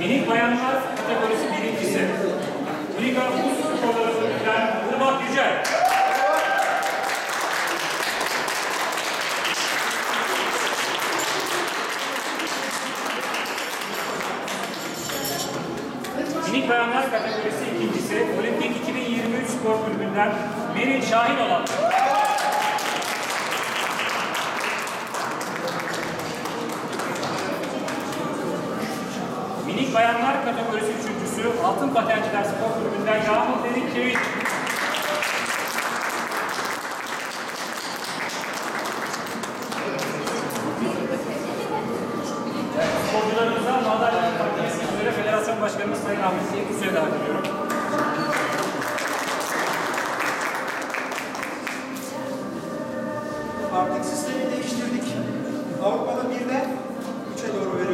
Minik bayanlar kategorisi birincisi. Liga Buz Sporları Kulübü'nden Irmak Yücel. Minik bayanlar kategorisi ikincisi. Olimpik 2023 Spor Kulübü'nden Meril Şahinoğlan. Minik bayanlar kategorisi üçüncüsü Altın Patenciler Spor Kulübü'nden Yağmur Derin Çevik. Sporcularımıza madalya takdim etmek üzere Federasyon Başkanımız Sayın Ahmet Yekuz'u davet ediyorum. Artık sistemi değiştirdik. Avrupa'da 1'den 3'e doğru